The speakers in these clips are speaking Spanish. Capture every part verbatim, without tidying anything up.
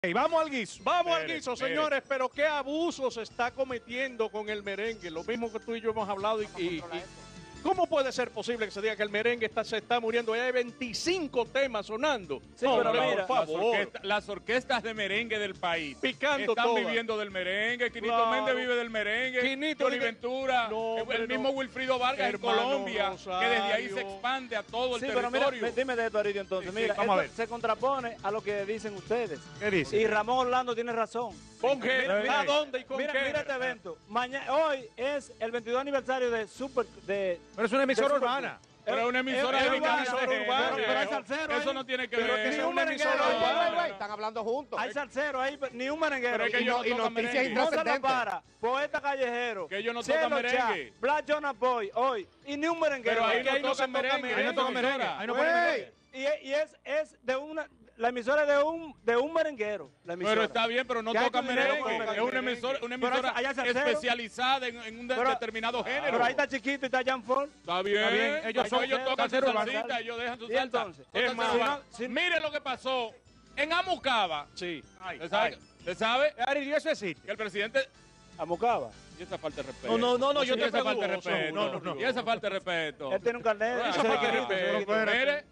Hey, vamos al guiso. Vamos al Mire, guiso, mire. señores, pero qué abuso se está cometiendo con el merengue. Lo mismo que tú y yo hemos hablado. Y, y- y- ¿Cómo puede ser posible que se diga que el merengue está, se está muriendo? Ya hay veinticinco temas sonando. Sí, No, pero hombre, mira, por Las, favor. orquesta- las orquestas de merengue del país Picando están todas. viviendo del merengue. Quinito Claro. Méndez vive del merengue. Quinito, Johnny dime- Ventura, No, el- hombre, el mismo no. Wilfrido Vargas Hermano en Colombia, que desde ahí se Rosario. expande a todo el Sí, pero mira, territorio. dime de esto, Aridio, entonces. Sí, sí, mira, vamos a esto ver. se contrapone a lo que dicen ustedes. ¿Qué dice? Y Ramón Orlando tiene razón. ¿Con qué? Mira, mira, ¿A dónde y con mira, qué? mira este evento. Mañana, hoy es el veintidós aniversario de Super... De, Pero es una emisora de Super- urbana. Pero es una emisora Es de urbana, urbana, pero- urbana, pero hay viejo. salsero Eso ahí. no tiene que Pero ver. que Ni sea un una merenguero. emisora Ay, urbana. ay, ay, Están hablando juntos. Hay salsero ahí, ni un merenguero. Pero es que Y ellos no- no y tocan noticias merengue. Monza La intrascendentes. Para, Poeta Callejero, Que ellos no Chelo tocan Chá, merengue. Black Jonah Boy, hoy, y ni un merenguero. Pero ahí que ahí no no se tocan toca merengue. Ahí no tocan esa merengue. emisora. Ahí no ponen Güey. merengue. Y, y es, es de una... La emisora es de un, de un merenguero, la emisora. Pero está bien, pero no Que hay toca tu dinero merengue. con Es una merengue. emisora, una Pero emisora allá es salsero. especializada en, en un de- Pero- determinado género. Pero ahí está Chiquito y está Jan Ford. Está bien, Está bien, ellos ellos, son ellos tocan su salsero urbano. salsita, ellos dejan su Y salsa. entonces, Tocan es más, salsa urbana. si no- si- Mire lo que pasó en Amucaba. Sí. ¿Usted sabe, usted sabe Aridio, eso existe. que el presidente... Amucaba. Y esa falta de respeto. No, no, no, no, yo Y te esa falta de pregunto, respeto. no, no, no. Y esa falta de respeto. Él tiene un carnet. Ah, ese esa falta de chiquito, respeto. ese chiquito. Mire,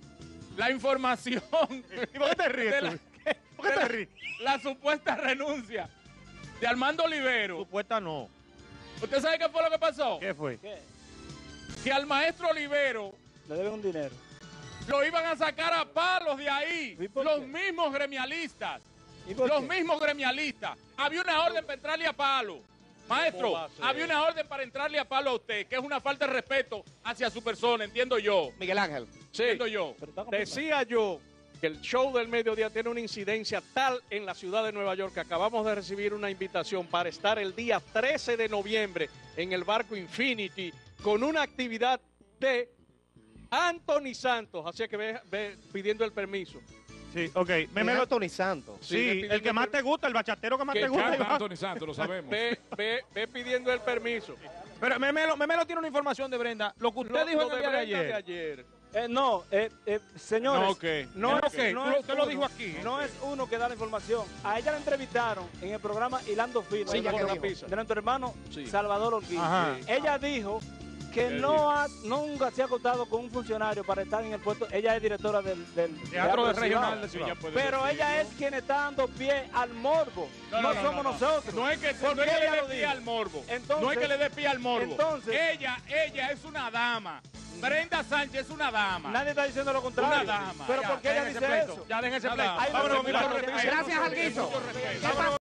la información ¿Y por qué te ríes de tú? la, ¿Por qué de te la- ríes? la supuesta renuncia de Armando Olivero. Supuesta no. ¿Usted sabe qué fue lo que pasó? ¿Qué fue? ¿Qué? Que al maestro Olivero Le deben un dinero. lo iban a sacar a palos de ahí. ¿Y por Los qué? mismos gremialistas. ¿Y por Los qué? mismos gremialistas. Había una orden para entrarle a palo. Maestro, va a ser? había una orden para entrarle a palo a usted, que es una falta de respeto hacia su persona, entiendo yo. Miguel Ángel. Sí. Entiendo yo. Pero está complicado. Decía yo que el show del mediodía tiene una incidencia tal en la ciudad de Nueva York que acabamos de recibir una invitación para estar el día trece de noviembre en el barco Infinity con una actividad de Anthony Santos. Así que ve, ve pidiendo el permiso. Sí, ok. Meme Memelo. Anthony Santos. Sí, Sí, pidiendo el que más te gusta, el bachatero que más Que te gusta. canta Iván. Anthony Santos, lo sabemos. Ve, ve, ve pidiendo el permiso. Pero Memelo, Memelo tiene una información de Brenda. Lo que usted Lo- dijo lo en el día de Brenda ayer. de ayer. Eh, no, eh, eh, señores. No, ¿qué? No, No, es, ¿qué? no Tú lo- es usted lo uno, dijo aquí. No es uno que da la información. A ella la entrevistaron en el programa Hilando Fino. Sí, de ya que nuestro- dijo. pizza. de nuestro hermano Sí. Salvador Ortiz. Ajá. Ella dijo que ¿Qué no dijo? ha, nunca se ha contado con un funcionario para estar en el puesto. Ella es directora del, del Teatro de Cibao. Regional de Sí, Cibao. ya puede Pero decir. ella es quien está dando pie al morbo. No, somos nosotros. No es que, ¿Por no es qué que le ella dé lo pie dijo? al morbo. Entonces- no es que le dé pie al morbo. entonces- ella, ella es una dama. Brenda Sánchez es una dama. Nadie está diciendo lo contrario. Una dama. Pero Ya, ¿por qué ella dejen ese dice pleito. eso? Ya dejen ese Una pleito. dama. Ahí no Vámonos, se con mi puede corre- hacer. Gracias al guiso. Mucho respeto. ¿Qué pasó?